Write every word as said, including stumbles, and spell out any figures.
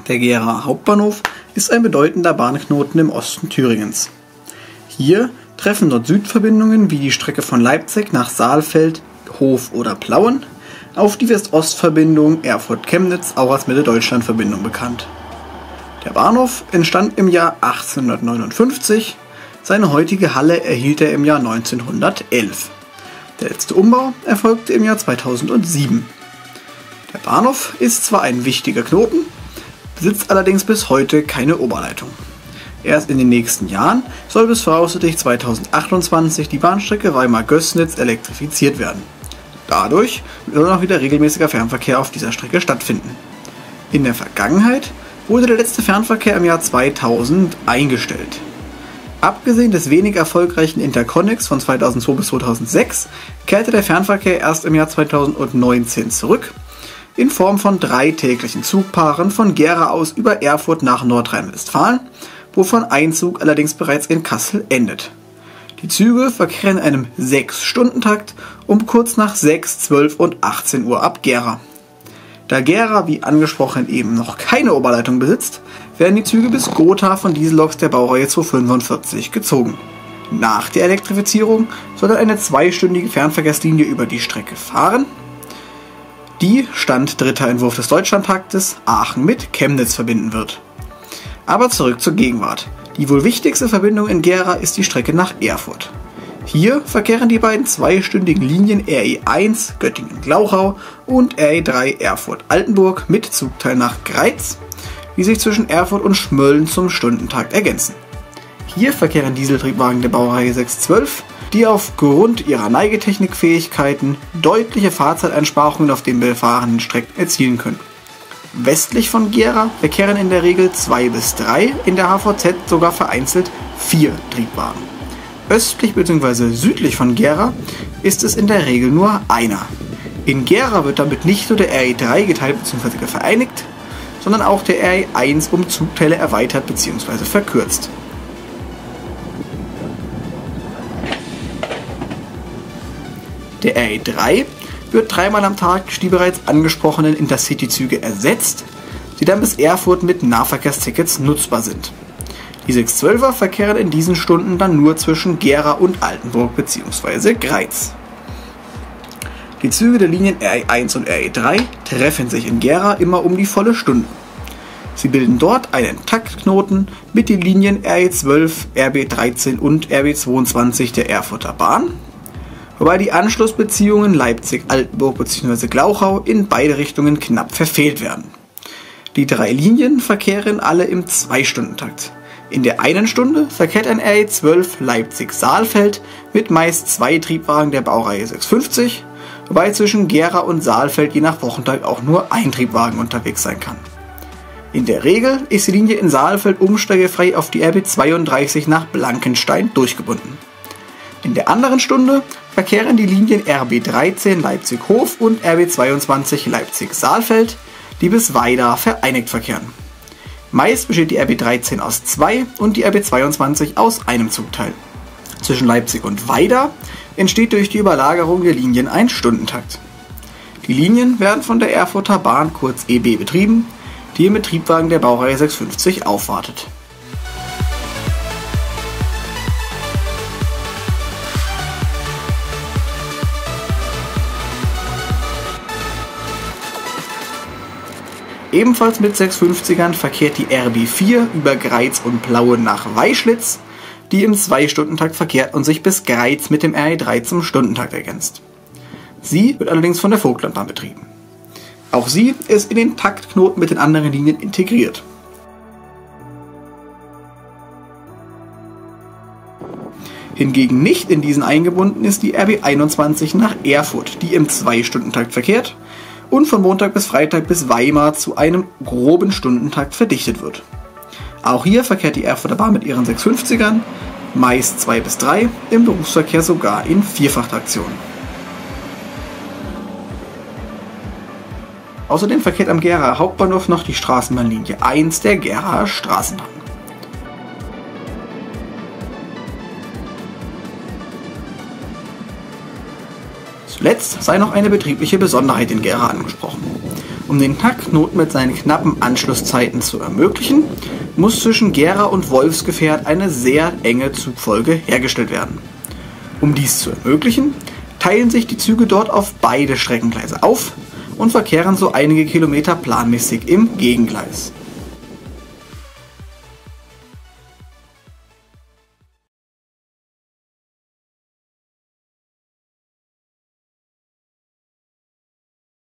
Der Gera Hauptbahnhof ist ein bedeutender Bahnknoten im Osten Thüringens. Hier treffen Nord-Süd-Verbindungen wie die Strecke von Leipzig nach Saalfeld, Hof oder Plauen auf die West-Ost-Verbindung Erfurt-Chemnitz, auch als Mitte-Deutschland-Verbindung bekannt. Der Bahnhof entstand im Jahr achtzehnhundertneunundfünfzig, seine heutige Halle erhielt er im Jahr neunzehnhundertelf. Der letzte Umbau erfolgte im Jahr zweitausendsieben. Der Bahnhof ist zwar ein wichtiger Knoten, besitzt allerdings bis heute keine Oberleitung. Erst in den nächsten Jahren soll bis voraussichtlich zweitausendachtundzwanzig die Bahnstrecke Weimar-Gößnitz elektrifiziert werden. Dadurch soll auch wieder regelmäßiger Fernverkehr auf dieser Strecke stattfinden. In der Vergangenheit wurde der letzte Fernverkehr im Jahr zweitausend eingestellt. Abgesehen des wenig erfolgreichen Interconnex von zweitausendzwei bis zweitausendsechs kehrte der Fernverkehr erst im Jahr zweitausendneunzehn zurück, in Form von drei täglichen Zugpaaren von Gera aus über Erfurt nach Nordrhein-Westfalen, wovon ein Zug allerdings bereits in Kassel endet. Die Züge verkehren in einem sechs Stunden Takt um kurz nach sechs, zwölf und achtzehn Uhr ab Gera. Da Gera, wie angesprochen, eben noch keine Oberleitung besitzt, werden die Züge bis Gotha von Dieselloks der Baureihe zweihundertfünfundvierzig gezogen. Nach der Elektrifizierung soll dann eine zweistündige Fernverkehrslinie über die Strecke fahren, die, Stand dritter Entwurf des Deutschlandtaktes, Aachen mit Chemnitz verbinden wird. Aber zurück zur Gegenwart. Die wohl wichtigste Verbindung in Gera ist die Strecke nach Erfurt. Hier verkehren die beiden zweistündigen Linien R E eins Göttingen-Glauchau und R E drei Erfurt-Altenburg mit Zugteil nach Greiz, die sich zwischen Erfurt und Schmölln zum Stundentakt ergänzen. Hier verkehren Dieseltriebwagen der Baureihe sechshundertzwölf, die aufgrund ihrer Neigetechnikfähigkeiten deutliche Fahrzeiteinsparungen auf den befahrenen Strecken erzielen können. Westlich von Gera verkehren in der Regel zwei bis drei, in der H V Z sogar vereinzelt vier Triebwagen. Östlich bzw. südlich von Gera ist es in der Regel nur einer. In Gera wird damit nicht nur der R E drei geteilt bzw. vereinigt, sondern auch der R E eins um Zugteile erweitert bzw. verkürzt. Der R E drei wird dreimal am Tag die bereits angesprochenen Intercity-Züge ersetzt, die dann bis Erfurt mit Nahverkehrstickets nutzbar sind. Die sechshundertzwölfer verkehren in diesen Stunden dann nur zwischen Gera und Altenburg bzw. Greiz. Die Züge der Linien R E eins und R E drei treffen sich in Gera immer um die volle Stunde. Sie bilden dort einen Taktknoten mit den Linien R E zwölf, R B dreizehn und R B zweiundzwanzig der Erfurter Bahn, wobei die Anschlussbeziehungen Leipzig-Altenburg bzw. Glauchau in beide Richtungen knapp verfehlt werden. Die drei Linien verkehren alle im zwei Stunden Takt. In der einen Stunde verkehrt ein R E zwölf Leipzig-Saalfeld mit meist zwei Triebwagen der Baureihe sechshundertfünfzig, wobei zwischen Gera und Saalfeld je nach Wochentag auch nur ein Triebwagen unterwegs sein kann. In der Regel ist die Linie in Saalfeld umsteigefrei auf die R B zweiunddreißig nach Blankenstein durchgebunden. In der anderen Stunde verkehren die Linien R B dreizehn Leipzig-Hof und R B zweiundzwanzig Leipzig-Saalfeld, die bis Weida vereinigt verkehren. Meist besteht die R B dreizehn aus zwei und die R B zweiundzwanzig aus einem Zugteil. Zwischen Leipzig und Weida entsteht durch die Überlagerung der Linien ein Stundentakt. Die Linien werden von der Erfurter Bahn kurz E B betrieben, die im Triebwagen der Baureihe sechshundertfünfzig aufwartet. Ebenfalls mit sechshundertfünfzigern verkehrt die R B vier über Greiz und Plauen nach Weischlitz, die im zwei Stunden Takt verkehrt und sich bis Greiz mit dem R E drei zum Stundentakt ergänzt. Sie wird allerdings von der Vogtlandbahn betrieben. Auch sie ist in den Taktknoten mit den anderen Linien integriert. Hingegen nicht in diesen eingebunden ist die R B einundzwanzig nach Erfurt, die im zwei Stunden Takt verkehrt und von Montag bis Freitag bis Weimar zu einem groben Stundentakt verdichtet wird. Auch hier verkehrt die Erfurter Bahn mit ihren sechshundertfünfzigern, meist zwei bis drei, im Berufsverkehr sogar in Vierfachtraktion. Außerdem verkehrt am Gera Hauptbahnhof noch die Straßenbahnlinie eins der Gera Straßenbahn. Zuletzt sei noch eine betriebliche Besonderheit in Gera angesprochen. Um den Knacknoten mit seinen knappen Anschlusszeiten zu ermöglichen, muss zwischen Gera und Wolfsgefährt eine sehr enge Zugfolge hergestellt werden. Um dies zu ermöglichen, teilen sich die Züge dort auf beide Streckengleise auf und verkehren so einige Kilometer planmäßig im Gegengleis.